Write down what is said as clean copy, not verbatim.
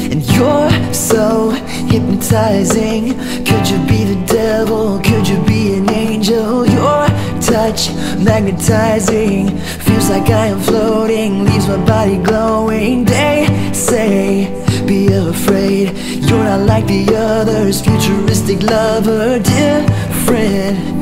and you're so hypnotizing. Could you be the devil? Could you be an angel? Your touch magnetizing, feels like I am floating, leaves my body glowing. They say, be afraid, you're not like the others. Futuristic lover, different.